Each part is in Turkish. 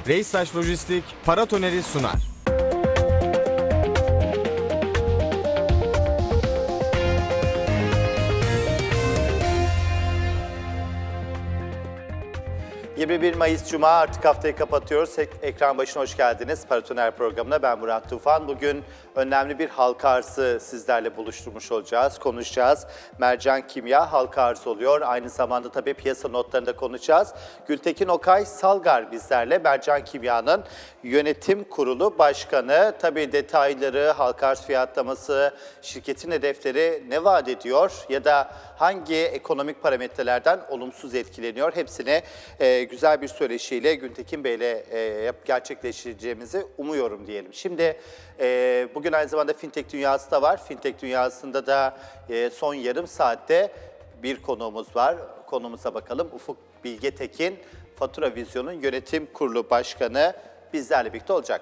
Reistaş Lojistik Para Toneri sunar. ...21 Mayıs Cuma artık haftayı kapatıyoruz. Ekran başına hoş geldiniz. Paratoner programına ben Murat Tufan. Bugün önemli bir halka arzı sizlerle buluşturmuş olacağız, konuşacağız. Mercan Kimya halka arzı oluyor. Aynı zamanda tabii piyasa notlarını da konuşacağız. Gültekin Okay Salgar bizlerle, Mercan Kimya'nın yönetim kurulu başkanı. Tabii detayları, halka arz fiyatlaması, şirketin hedefleri ne vaat ediyor ya da hangi ekonomik parametrelerden olumsuz etkileniyor? Hepsini güzel bir söyleşiyle Gültekin Bey'le gerçekleştireceğimizi umuyorum diyelim. Şimdi bugün aynı zamanda fintech dünyası da var. Fintech dünyasında da son yarım saatte bir konuğumuz var. Konumuza bakalım. Ufuk Bilge Tekin, Fatura Vizyon'un yönetim kurulu başkanı bizlerle birlikte olacak.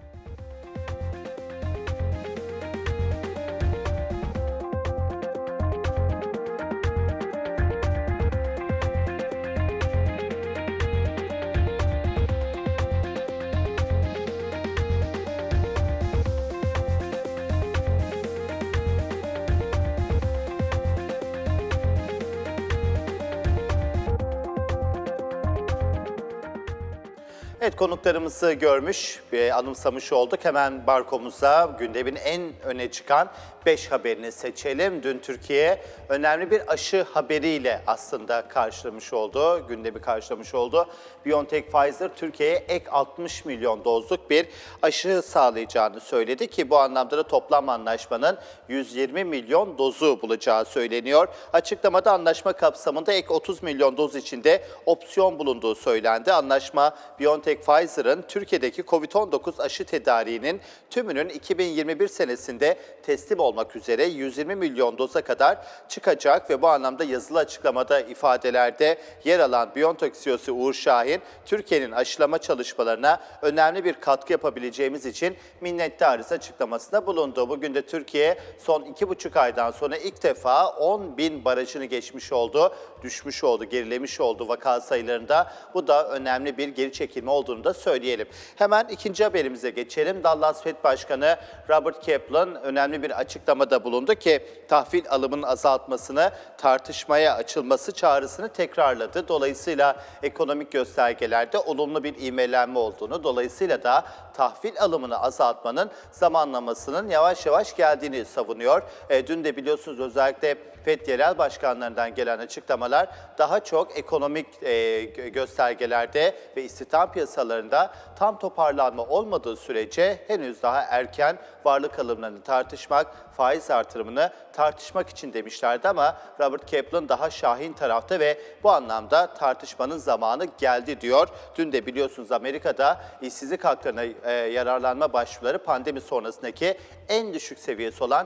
Evet, konuklarımızı görmüş, anımsamış olduk. Hemen barkomuza gündemin en öne çıkan 5 haberini seçelim. Dün Türkiye önemli bir aşı haberiyle aslında karşılamış oldu, gündemi karşılamış oldu. BioNTech Pfizer Türkiye'ye ek 60 milyon dozluk bir aşı sağlayacağını söyledi ki bu anlamda da toplam anlaşmanın 120 milyon dozu bulacağı söyleniyor. Açıklamada anlaşma kapsamında ek 30 milyon doz içinde opsiyon bulunduğu söylendi. Anlaşma BioNTech Pfizer'ın Türkiye'deki COVID-19 aşı tedariğinin tümünün 2021 senesinde teslim olmak üzere 120 milyon doza kadar çıkacak ve bu anlamda yazılı açıklamada ifadelerde yer alan BioNTech CEO'su Uğur Şahin, Türkiye'nin aşılama çalışmalarına önemli bir katkı yapabileceğimiz için minnettarız açıklamasında bulundu. Bugün de Türkiye son 2,5 aydan sonra ilk defa 10.000 barajını geçmiş oldu, düşmüş oldu, gerilemiş oldu vaka sayılarında. Bu da önemli bir geri çekilme olduğunu da söyleyelim. Hemen ikinci haberimize geçelim. Dallas Fed Başkanı Robert Kaplan önemli bir açıklamada bulundu ki tahvil alımının azaltmasını, tartışmaya açılması çağrısını tekrarladı. Dolayısıyla ekonomik göstergelerde olumlu bir ivmelenme olduğunu, dolayısıyla da tahvil alımını azaltmanın zamanlamasının yavaş yavaş geldiğini savunuyor. Dün de biliyorsunuz özellikle FED yerel başkanlarından gelen açıklamalar daha çok ekonomik göstergelerde ve istihdam piyasalarında tam toparlanma olmadığı sürece henüz daha erken varlık alımlarını tartışmak, faiz artırımını tartışmak için demişlerdi ama Robert Kaplan daha şahin tarafta ve bu anlamda tartışmanın zamanı geldi diyor. Dün de biliyorsunuz Amerika'da işsizlik haklarına yararlanma başvuruları pandemi sonrasındaki en düşük seviyesi olan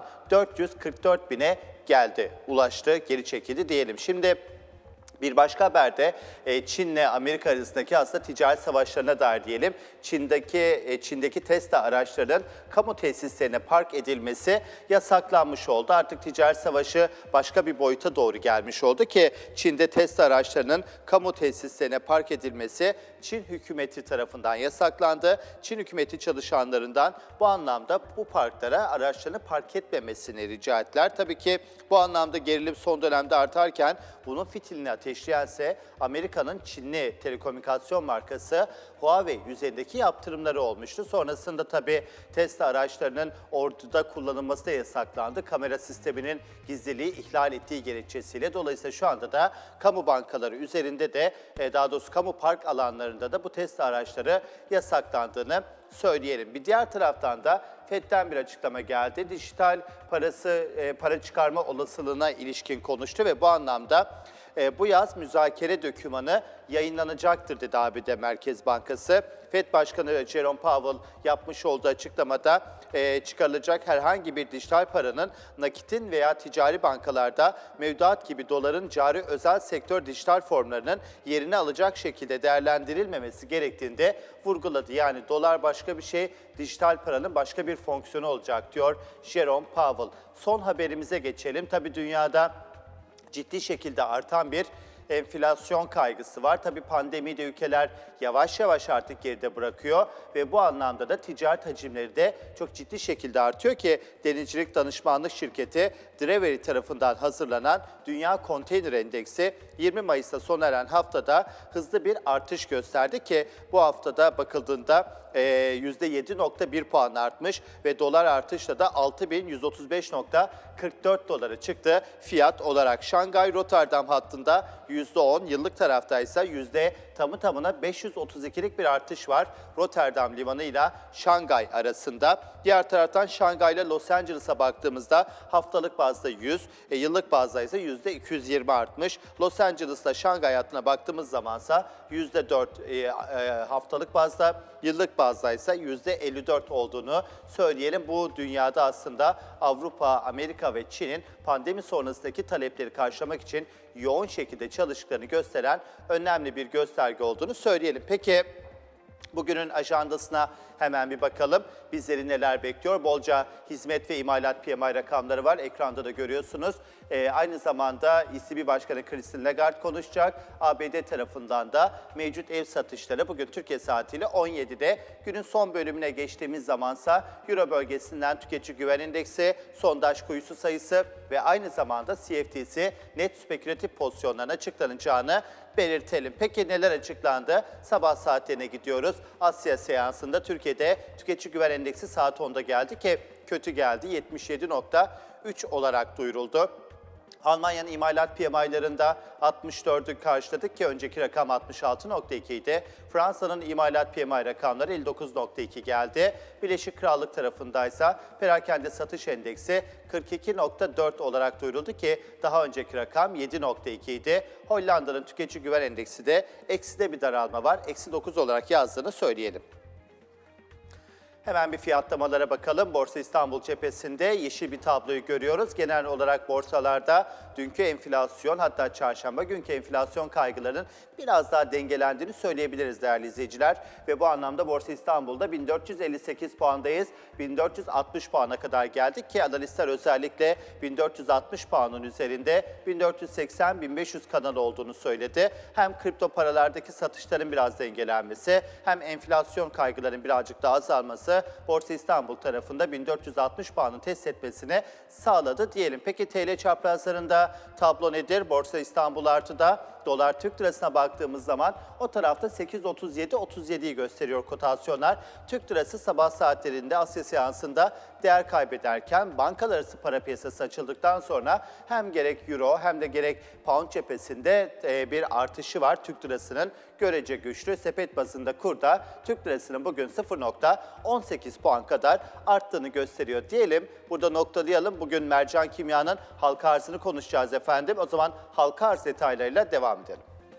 444 bine geldi, ulaştı, geri çekildi diyelim. Şimdi bir başka haberde Çin'le Amerika arasındaki aslında ticaret savaşlarına dair diyelim. Çin'deki Tesla araçlarının kamu tesislerine park edilmesi yasaklanmış oldu. Artık ticaret savaşı başka bir boyuta doğru gelmiş oldu ki Çin'de Tesla araçlarının kamu tesislerine park edilmesi Çin hükümeti tarafından yasaklandı. Çin hükümeti çalışanlarından bu anlamda bu parklara araçlarını park etmemesini rica ettiler. Tabii ki bu anlamda gerilim son dönemde artarken bunun fitilini ateşleyense Amerika'nın Çinli telekomünikasyon markası Huawei üzerindeki yaptırımları olmuştu. Sonrasında tabii Tesla araçlarının orduda kullanılması da yasaklandı. Kamera sisteminin gizliliği ihlal ettiği gerekçesiyle. Dolayısıyla şu anda da kamu bankaları üzerinde de daha doğrusu kamu park alanlarında da bu Tesla araçları yasaklandığını söyleyelim. Bir diğer taraftan da FED'den bir açıklama geldi. Dijital para çıkarma olasılığına ilişkin konuştu ve bu anlamda bu yaz müzakere dokümanı yayınlanacaktır dedi ABD Merkez Bankası. FED Başkanı Jerome Powell yapmış olduğu açıklamada çıkarılacak herhangi bir dijital paranın nakitin veya ticari bankalarda mevduat gibi doların cari özel sektör dijital formlarının yerini alacak şekilde değerlendirilmemesi gerektiğini de vurguladı. Yani dolar başka bir şey, dijital paranın başka bir fonksiyonu olacak diyor Jerome Powell. Son haberimize geçelim. Tabii dünyada ciddi şekilde artan bir enflasyon kaygısı var. Tabii pandemiyi de ülkeler yavaş yavaş artık geride bırakıyor ve bu anlamda da ticaret hacimleri de çok ciddi şekilde artıyor ki denizcilik danışmanlık şirketi Drewry tarafından hazırlanan Dünya Konteyner Endeksi 20 Mayıs'ta sona eren haftada hızlı bir artış gösterdi ki bu haftada bakıldığında %7.1 puan artmış ve dolar artışla da 6.135.44 dolara çıktı fiyat olarak. Şangay Rotterdam hattında %10, yıllık tarafta ise tamına 532'lik bir artış var Rotterdam limanı ile Şangay arasında. Diğer taraftan Şangay ile Los Angeles'a baktığımızda haftalık bazda 100, yıllık bazda ise %220 artmış. Los Angeles'la Şangay hattına baktığımız zamansa %4 haftalık bazda, yıllık bazda ise %54 olduğunu söyleyelim. Bu dünyada aslında Avrupa, Amerika ve Çin'in pandemi sonrasındaki talepleri karşılamak için yoğun şekilde çalıştıklarını gösteren önemli bir gösterge olduğunu söyleyelim. Peki bugünün ajandasına hemen bir bakalım. Bizleri neler bekliyor? Bolca hizmet ve imalat PMI rakamları var. Ekranda da görüyorsunuz. Aynı zamanda ECB Başkanı Christine Lagarde konuşacak. ABD tarafından da mevcut ev satışları bugün Türkiye saatiyle 17'de. Günün son bölümüne geçtiğimiz zamansa Euro bölgesinden tüketici güven endeksi, sondaj kuyusu sayısı ve aynı zamanda CFTC net spekülatif pozisyonların açıklanacağını belirtelim. Peki neler açıklandı? Sabah saatlerine gidiyoruz. Asya seansında Türkiye'de tüketici güven endeksi saat 10'da geldi ki kötü geldi. 77.3 olarak duyuruldu. Almanya'nın imalat PMI'larında 64'ü karşıladık ki önceki rakam 66.2 idi. Fransa'nın imalat PMI rakamları 59.2 geldi. Birleşik Krallık tarafındaysa perakende satış endeksi 42.4 olarak duyuruldu ki daha önceki rakam 7.2 idi. Hollanda'nın tüketici güven endeksi de ekside bir daralma var. -9 olarak yazdığını söyleyelim. Hemen bir fiyatlamalara bakalım. Borsa İstanbul cephesinde yeşil bir tabloyu görüyoruz. Genel olarak borsalarda dünkü enflasyon, hatta çarşamba günkü enflasyon kaygılarının biraz daha dengelendiğini söyleyebiliriz değerli izleyiciler. Ve bu anlamda Borsa İstanbul'da 1458 puandayız. 1460 puana kadar geldik ki analistler özellikle 1460 puanın üzerinde 1480-1500 kanal olduğunu söyledi. Hem kripto paralardaki satışların biraz dengelenmesi hem enflasyon kaygılarının birazcık daha azalması Borsa İstanbul tarafında 1460 puanın test etmesini sağladı diyelim. Peki TL çaprazlarında tablo nedir? Borsa İstanbul artıda, dolar Türk lirasına baktığımız zaman o tarafta 8.37'yi gösteriyor kotasyonlar. Türk lirası sabah saatlerinde Asya seansında değer kaybederken bankalar arası para piyasası açıldıktan sonra hem gerek euro hem de gerek pound cephesinde bir artışı var. Türk lirasının görece güçlü. Sepet bazında kurda Türk lirasının bugün 0.18 puan kadar arttığını gösteriyor diyelim. Burada noktalayalım. Bugün Mercan Kimya'nın halka arzını konuşacağız efendim. O zaman halka arz detaylarıyla devam edelim.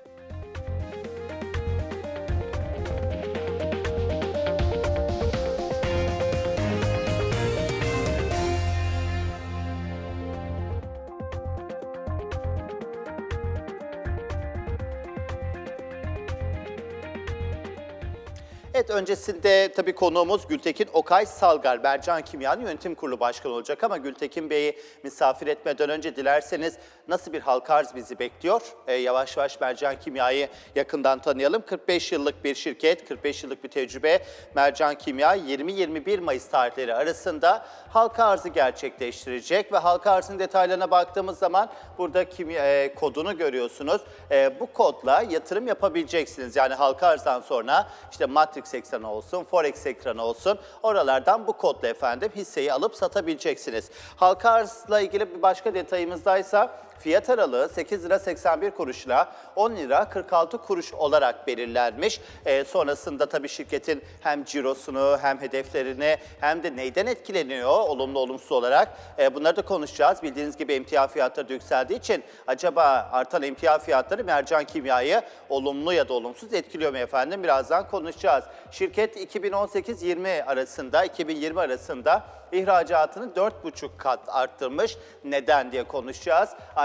Evet, öncesinde tabii konuğumuz Gültekin Okay Salgar, Mercan Kimya'nın yönetim kurulu başkanı olacak ama Gültekin Bey'i misafir etmeden önce dilerseniz nasıl bir halka arz bizi bekliyor? Yavaş yavaş Mercan Kimya'yı yakından tanıyalım. 45 yıllık bir şirket, 45 yıllık bir tecrübe. Mercan Kimya 20-21 Mayıs tarihleri arasında halka arzı gerçekleştirecek ve halka arzın detaylarına baktığımız zaman burada kodunu görüyorsunuz. Bu kodla yatırım yapabileceksiniz. Yani halka arzdan sonra işte Matrix ekranı olsun, Forex ekranı olsun, oralardan bu kodla efendim hisseyi alıp satabileceksiniz. Halka arzla ilgili bir başka detayımızdaysa fiyat aralığı 8 lira 81 kuruşla 10 lira 46 kuruş olarak belirlenmiş. Sonrasında tabii şirketin hem cirosunu hem hedeflerini hem de neyden etkileniyor olumlu olumsuz olarak bunları da konuşacağız. Bildiğiniz gibi emtia fiyatları da yükseldiği için acaba artan emtia fiyatları Mercan Kimya'yı olumlu ya da olumsuz etkiliyor mu efendim? Birazdan konuşacağız. Şirket 2018-20 arasında, 2020 arasında ihracatını 4,5 kat arttırmış. Neden diye konuşacağız.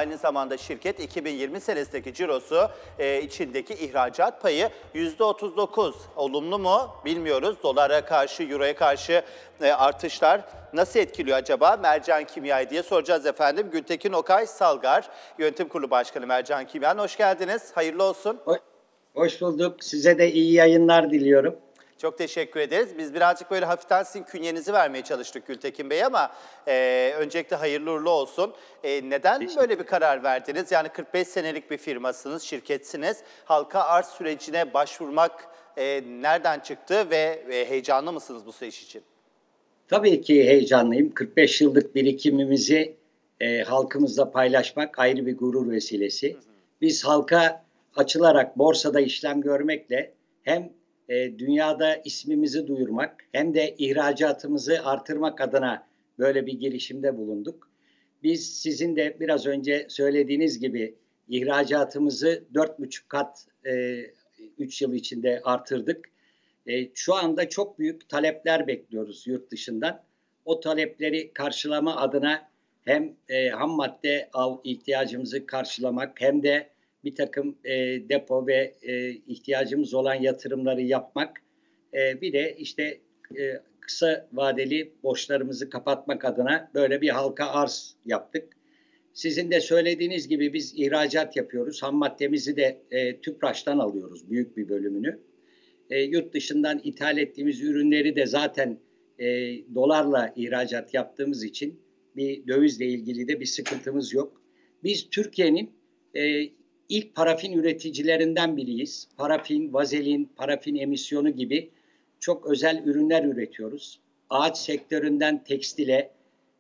Aynı zamanda şirket 2020 senesindeki cirosu içindeki ihracat payı %39. Olumlu mu bilmiyoruz. Dolara karşı, euroya karşı artışlar nasıl etkiliyor acaba Mercan Kimya'yı diye soracağız efendim. Gültekin Okay Salgar, Yönetim Kurulu Başkanı Mercan Kimya'nın hoş geldiniz. Hayırlı olsun. Hoş bulduk. Size de iyi yayınlar diliyorum. Çok teşekkür ederiz. Biz birazcık böyle hafiften sizin künyenizi vermeye çalıştık Gültekin Bey ama öncelikle hayırlı uğurlu olsun. Neden böyle bir karar verdiniz? Yani 45 senelik bir firmasınız, şirketsiniz. Halka arz sürecine başvurmak nereden çıktı ve heyecanlı mısınız bu süreç için? Tabii ki heyecanlıyım. 45 yıllık birikimimizi halkımızla paylaşmak ayrı bir gurur vesilesi. Biz halka açılarak borsada işlem görmekle hem dünyada ismimizi duyurmak hem de ihracatımızı artırmak adına böyle bir girişimde bulunduk. Biz sizin de biraz önce söylediğiniz gibi ihracatımızı 4,5 kat 3 yıl içinde artırdık. Şu anda çok büyük talepler bekliyoruz yurt dışından. O talepleri karşılama adına hem ham madde ihtiyacımızı karşılamak hem de bir takım depo ve ihtiyacımız olan yatırımları yapmak. Bir de işte kısa vadeli borçlarımızı kapatmak adına böyle bir halka arz yaptık. Sizin de söylediğiniz gibi biz ihracat yapıyoruz. Ham maddemizi de TÜPRAŞ'tan alıyoruz büyük bir bölümünü. Yurt dışından ithal ettiğimiz ürünleri de zaten dolarla ihracat yaptığımız için bir dövizle ilgili de bir sıkıntımız yok. Biz Türkiye'nin ilk parafin üreticilerinden biriyiz. Parafin, vazelin, parafin emisyonu gibi çok özel ürünler üretiyoruz. Ağaç sektöründen tekstile,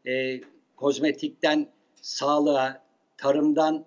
kozmetikten sağlığa, tarımdan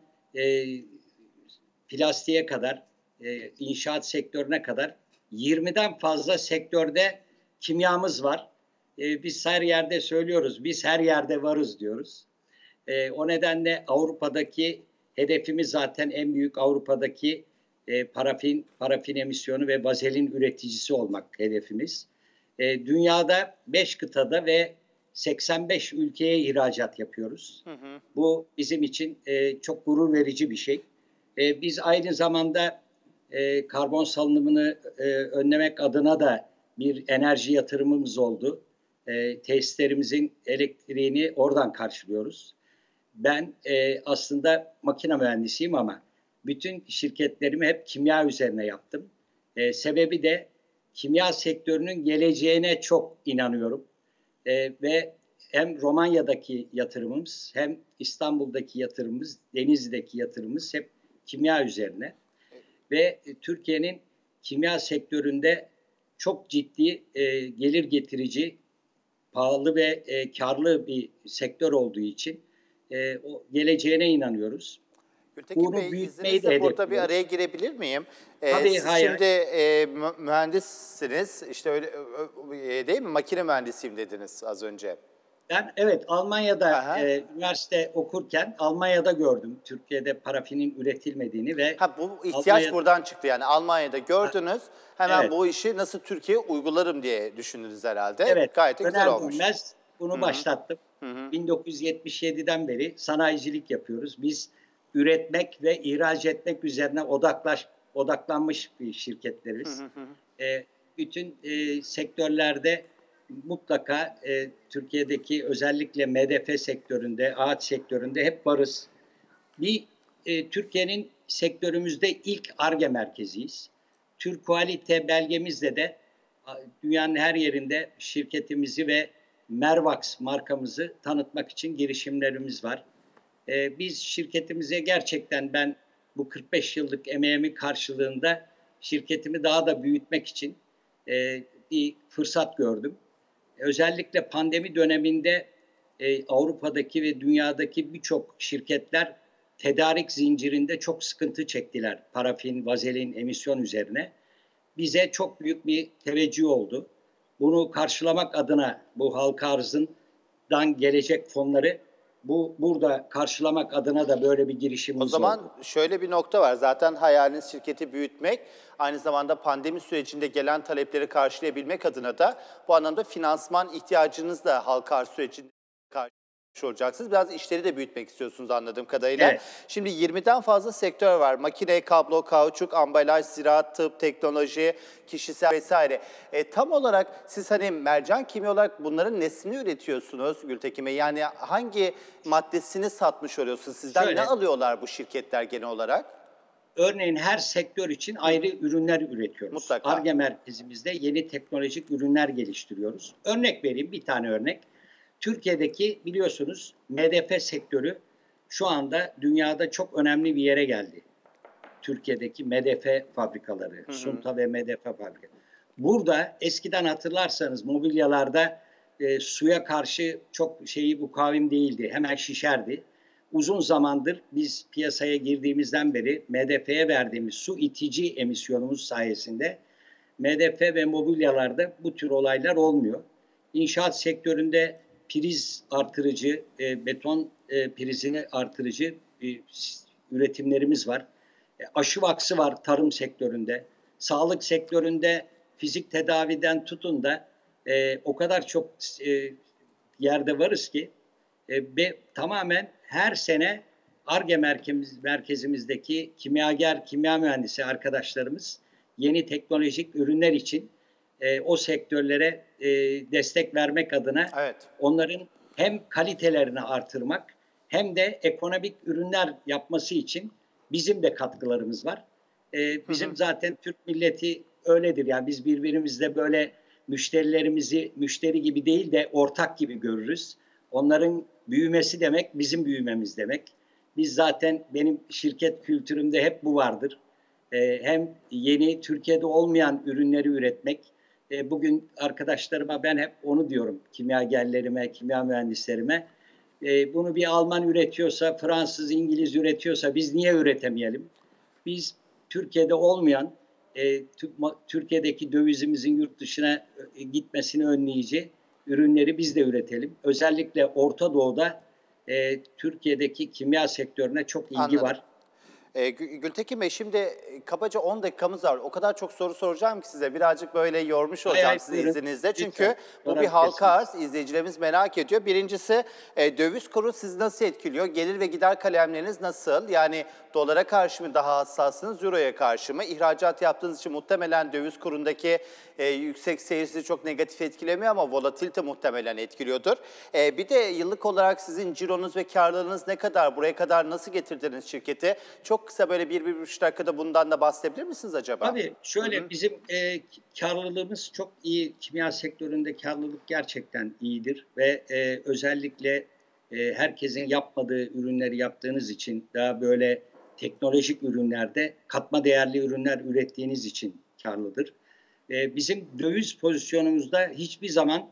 plastiğe kadar, inşaat sektörüne kadar 20'den fazla sektörde kimyamız var. Biz her yerde söylüyoruz, biz her yerde varız diyoruz. O nedenle Avrupa'daki hedefimiz zaten en büyük Avrupa'daki parafin emisyonu ve vazelin üreticisi olmak hedefimiz. Dünyada 5 kıtada ve 85 ülkeye ihracat yapıyoruz. Bu bizim için çok gurur verici bir şey. Biz aynı zamanda karbon salınımını önlemek adına da bir enerji yatırımımız oldu. Tesislerimizin elektriğini oradan karşılıyoruz. Ben aslında makine mühendisiyim ama bütün şirketlerimi hep kimya üzerine yaptım. Sebebi de kimya sektörünün geleceğine çok inanıyorum. Ve hem Romanya'daki yatırımımız hem İstanbul'daki yatırımımız, Denizli'deki yatırımımız hep kimya üzerine. Ve Türkiye'nin kimya sektöründe çok ciddi gelir getirici, pahalı ve karlı bir sektör olduğu için o geleceğine inanıyoruz. Gültekin Bey, izninizle burada bir araya girebilir miyim? Tabii, siz hayır. şimdi mühendissiniz, işte öyle değil mi? Makine mühendisiyim dediniz az önce. Ben evet Almanya'da üniversite okurken Almanya'da gördüm Türkiye'de parafinin üretilmediğini ve bu ihtiyaç buradan çıktı yani Almanya'da gördünüz. Hemen evet. Bu işi nasıl Türkiye'ye uygularım diye düşündünüz herhalde. Evet. Gayet de güzel olmuş. Bunu başlattım. 1977'den beri sanayicilik yapıyoruz. Biz üretmek ve ihraç etmek üzerine odaklanmış bir şirketleriz. Bütün sektörlerde mutlaka Türkiye'deki özellikle MDF sektöründe, ağaç sektöründe hep varız. Türkiye'nin sektörümüzde ilk Ar-Ge merkeziyiz. Türkualite belgemizle de dünyanın her yerinde şirketimizi ve Mervax markamızı tanıtmak için girişimlerimiz var. Biz şirketimize gerçekten ben bu 45 yıllık emeğimin karşılığında şirketimi daha da büyütmek için bir fırsat gördüm. Özellikle pandemi döneminde Avrupa'daki ve dünyadaki birçok şirketler tedarik zincirinde çok sıkıntı çektiler. Parafin, vazelin, emisyon üzerine. Bize çok büyük bir teveccüh oldu. Bunu karşılamak adına bu halka arzından gelecek fonları burada karşılamak adına da böyle bir girişimimiz oldu. O zaman şöyle bir nokta var. Zaten hayaliniz şirketi büyütmek, aynı zamanda pandemi sürecinde gelen talepleri karşılayabilmek adına da bu anlamda finansman ihtiyacınız da halka arz sürecinde olacaksınız. Biraz işleri de büyütmek istiyorsunuz anladığım kadarıyla. Evet. Şimdi 20'den fazla sektör var. Makine, kablo, kauçuk, ambalaj, ziraat, tıp, teknoloji, kişisel vesaire. Tam olarak siz hani mercan kimya olarak bunların nesini üretiyorsunuz Gültekin Bey? Yani hangi maddesini satmış oluyorsunuz? Sizden Şöyle, ne alıyorlar bu şirketler genel olarak? örneğin her sektör için ayrı ürünler üretiyoruz. Mutlaka. Ar-Ge merkezimizde yeni teknolojik ürünler geliştiriyoruz. Örnek vereyim, bir tane örnek. Türkiye'deki biliyorsunuz MDF sektörü şu anda dünyada çok önemli bir yere geldi. Türkiye'deki MDF fabrikaları, Sunta ve MDF fabrikaları. Burada eskiden hatırlarsanız mobilyalarda suya karşı çok mukavim değildi. Hemen şişerdi. Uzun zamandır biz piyasaya girdiğimizden beri MDF'ye verdiğimiz su itici emisyonumuz sayesinde MDF ve mobilyalarda bu tür olaylar olmuyor. İnşaat sektöründe priz artırıcı, beton prizini artırıcı üretimlerimiz var. Aşı vaksı var tarım sektöründe. Sağlık sektöründe fizik tedaviden tutun da o kadar çok yerde varız ki ve tamamen her sene Ar-Ge merkezimizdeki kimyager, kimya mühendisi arkadaşlarımız yeni teknolojik ürünler için o sektörlere destek vermek adına Evet. onların hem kalitelerini artırmak hem de ekonomik ürünler yapması için bizim de katkılarımız var. Bizim zaten Türk milleti öyledir. Yani biz birbirimizle böyle müşterilerimizi müşteri gibi değil de ortak gibi görürüz. Onların büyümesi demek bizim büyümemiz demek. Biz zaten benim şirket kültürümde hep bu vardır. Hem yeni Türkiye'de olmayan ürünleri üretmek. Bugün arkadaşlarıma ben hep onu diyorum. Kimyagerlerime, kimya mühendislerime. Bunu bir Alman üretiyorsa, Fransız, İngiliz üretiyorsa biz niye üretemeyelim? Biz Türkiye'de olmayan, Türkiye'deki dövizimizin yurt dışına gitmesini önleyici ürünleri biz de üretelim. Özellikle Orta Doğu'da Türkiye'deki kimya sektörüne çok ilgi Anladım. var. Gültekin Bey şimdi kabaca 10 dakikamız var. O kadar çok soru soracağım ki size. Birazcık böyle yormuş olacağım Hayır, sizin buyurun. izninizle. Çünkü Lütfen. bu bir Merak halka arz. İzleyicilerimiz merak ediyor. Birincisi döviz kuru sizi nasıl etkiliyor? Gelir ve gider kalemleriniz nasıl? Yani dolara karşı mı daha hassassınız, euroya karşı mı? İhracat yaptığınız için muhtemelen döviz kurundaki yüksek seyir sizi çok negatif etkilemiyor ama volatilite muhtemelen etkiliyordur. Bir de yıllık olarak sizin cironuz ve karlılığınız ne kadar? Buraya kadar nasıl getirdiniz şirketi? Çok kısa böyle 1-1,5 dakikada bundan da bahsedebilir misiniz acaba? Tabii şöyle bizim karlılığımız çok iyi. Kimya sektöründe karlılık gerçekten iyidir ve özellikle herkesin yapmadığı ürünleri yaptığınız için daha böyle teknolojik ürünlerde katma değerli ürünler ürettiğiniz için karlıdır. Bizim döviz pozisyonumuzda hiçbir zaman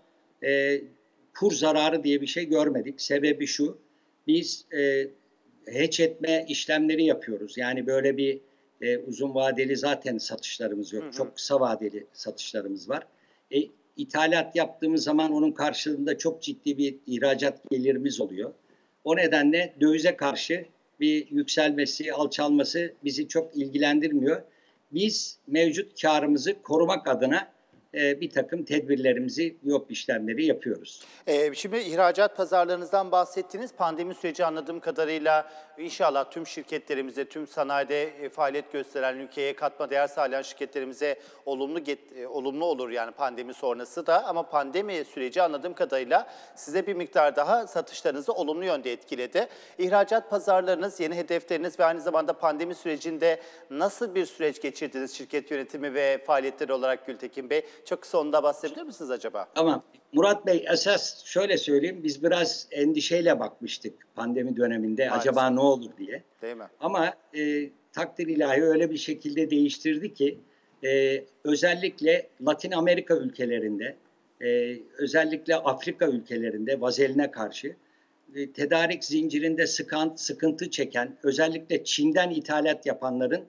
kur zararı diye bir şey görmedik. Sebebi şu, biz hedge etme işlemleri yapıyoruz. Yani böyle bir uzun vadeli zaten satışlarımız yok. Çok kısa vadeli satışlarımız var. İthalat yaptığımız zaman onun karşılığında çok ciddi bir ihracat gelirimiz oluyor. O nedenle dövize karşı bir yükselmesi, alçalması bizi çok ilgilendirmiyor. Biz mevcut karımızı korumak adına bir takım tedbirlerimizi, yok işlemleri yapıyoruz. Şimdi ihracat pazarlarınızdan bahsettiniz. Pandemi süreci anladığım kadarıyla inşallah tüm şirketlerimize, tüm sanayide faaliyet gösteren, ülkeye katma değer sağlayan şirketlerimize olumlu olur yani pandemi sonrası da. Ama pandemi süreci anladığım kadarıyla size bir miktar daha satışlarınızı olumlu yönde etkiledi. İhracat pazarlarınız, yeni hedefleriniz ve aynı zamanda pandemi sürecinde nasıl bir süreç geçirdiniz şirket yönetimi ve faaliyetleri olarak Gültekin Bey? Çok kısa ondan bahsedebilir misiniz acaba? Tamam. Murat Bey, esas şöyle söyleyeyim, biz biraz endişeyle bakmıştık pandemi döneminde. Maalesef. Acaba ne olur diye. Değil mi? Ama takdir ilahi öyle bir şekilde değiştirdi ki özellikle Latin Amerika ülkelerinde, özellikle Afrika ülkelerinde vazeline karşı tedarik zincirinde sıkıntı çeken, özellikle Çin'den ithalat yapanların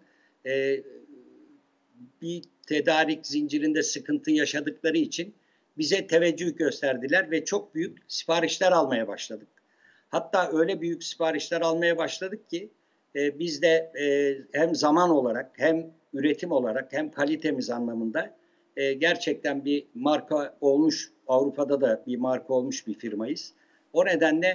bir tedarik zincirinde sıkıntı yaşadıkları için bize teveccüh gösterdiler ve çok büyük siparişler almaya başladık. Hatta öyle büyük siparişler almaya başladık ki biz de hem zaman olarak hem üretim olarak hem kalitemiz anlamında gerçekten bir marka olmuş, Avrupa'da da bir marka olmuş bir firmayız. O nedenle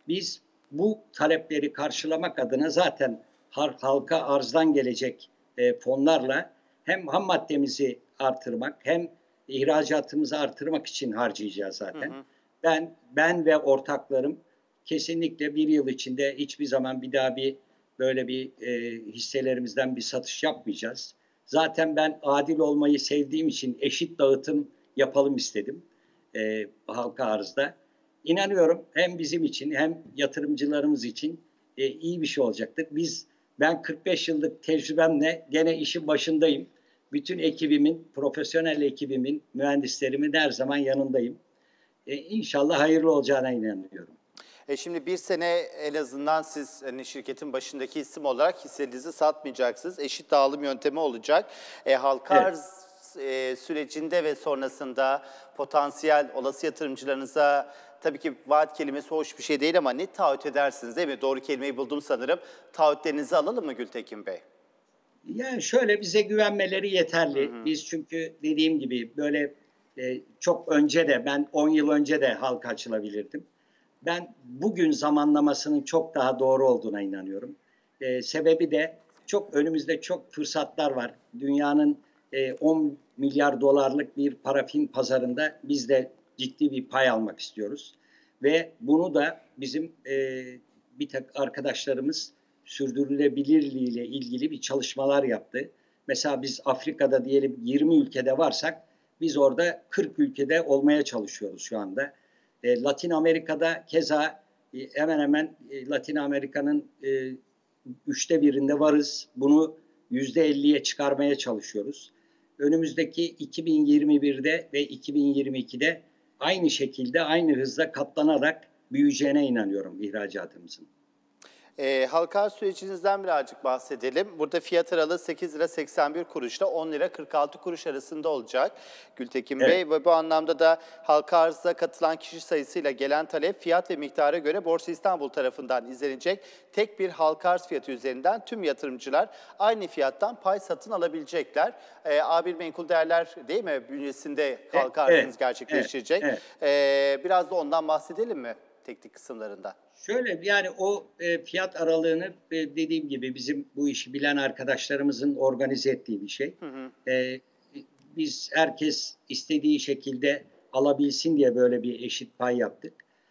Biz bu talepleri karşılamak adına zaten halka arzdan gelecek fonlarla hem ham maddemizi artırmak hem ihracatımızı artırmak için harcayacağız zaten. Hı hı. Ben ve ortaklarım kesinlikle bir yıl içinde hiçbir zaman bir daha böyle bir hisselerimizden bir satış yapmayacağız. Zaten ben adil olmayı sevdiğim için eşit dağıtım yapalım istedim halka arzda. İnanıyorum hem bizim için hem yatırımcılarımız için iyi bir şey olacaktır. Ben 45 yıllık tecrübemle gene işin başındayım. Bütün ekibimin, profesyonel ekibimin, mühendislerimin her zaman yanındayım. İnşallah hayırlı olacağına inanıyorum. Şimdi bir sene en azından siz hani şirketin başındaki isim olarak hisselerinizi satmayacaksınız. Eşit dağılım yöntemi olacak. Halka arz sürecinde ve sonrasında potansiyel olası yatırımcılarınıza tabii ki vaat kelimesi hoş bir şey değil ama ne taahhüt edersiniz değil mi? Doğru kelimeyi buldum sanırım. Taahhütlerinizi alalım mı Gültekin Bey? Yani şöyle bize güvenmeleri yeterli. Hı hı. Biz çünkü dediğim gibi böyle çok önce de ben 10 yıl önce de halka açılabilirdim. Ben bugün zamanlamasının çok daha doğru olduğuna inanıyorum. Sebebi de önümüzde çok fırsatlar var. Dünyanın 10 milyar dolarlık bir parafin pazarında biz de ciddi bir pay almak istiyoruz. Ve bunu da bizim bir takım arkadaşlarımız sürdürülebilirliğiyle ilgili bir çalışmalar yaptı. Mesela biz Afrika'da diyelim 20 ülkede varsak biz orada 40 ülkede olmaya çalışıyoruz şu anda. Latin Amerika'da keza hemen hemen Latin Amerika'nın 1/3'ünde varız. Bunu %50'ye çıkarmaya çalışıyoruz. Önümüzdeki 2021'de ve 2022'de aynı şekilde aynı hızla katlanarak büyüyeceğine inanıyorum ihracatımızın. Halka arz sürecinizden birazcık bahsedelim. Burada fiyat aralığı 8 lira 81 kuruşla 10 lira 46 kuruş arasında olacak Gültekin Bey. Ve bu anlamda da halka arza katılan kişi sayısıyla gelen talep fiyat ve miktara göre Borsa İstanbul tarafından izlenecek. Tek bir halka arz fiyatı üzerinden tüm yatırımcılar aynı fiyattan pay satın alabilecekler. A1 Menkul Değerler değil mi bünyesinde halka arzınız gerçekleşecek. Biraz da ondan bahsedelim mi teknik kısımlarında? Şöyle yani o fiyat aralığını dediğim gibi bizim bu işi bilen arkadaşlarımızın organize ettiği bir şey. Hı hı. Biz herkes istediği şekilde alabilsin diye böyle bir eşit pay yaptık.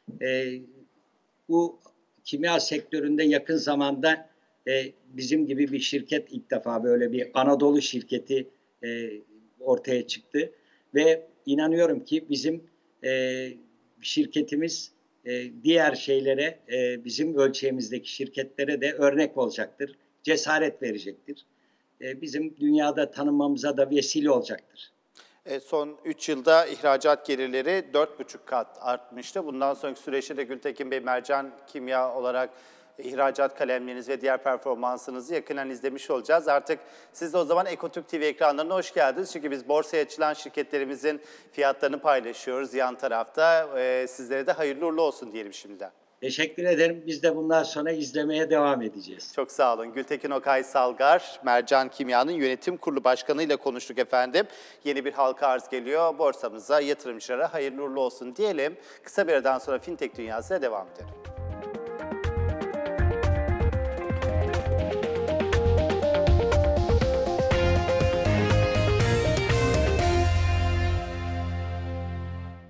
Bu kimya sektöründe yakın zamanda bizim gibi bir şirket ilk defa böyle bir Anadolu şirketi ortaya çıktı. Ve inanıyorum ki bizim şirketimiz diğer şeylere, bizim ölçeğimizdeki şirketlere de örnek olacaktır. Cesaret verecektir. Bizim dünyada tanınmamıza da vesile olacaktır. Son 3 yılda ihracat gelirleri 4,5 kat artmıştı. Bundan sonraki süreçte de Gültekin Bey Mercan Kimya olarak ihracat kalemleriniz ve diğer performansınızı yakından izlemiş olacağız. Artık siz de o zaman Ekotürk TV ekranlarına hoş geldiniz. Çünkü biz borsaya açılan şirketlerimizin fiyatlarını paylaşıyoruz yan tarafta. Sizlere de hayırlı uğurlu olsun diyelim şimdiden. Teşekkür ederim. Biz de bundan sonra izlemeye devam edeceğiz. Çok sağ olun. Gültekin Okay Salgar, Mercan Kimya'nın yönetim kurulu başkanı ile konuştuk efendim. Yeni bir halka arz geliyor. Borsamıza, yatırımcılara hayırlı uğurlu olsun diyelim. Kısa bir aradan sonra Fintech Dünyası'na devam edelim.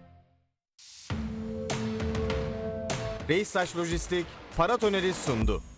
Reis Taş Lojistik Paratoneri sundu.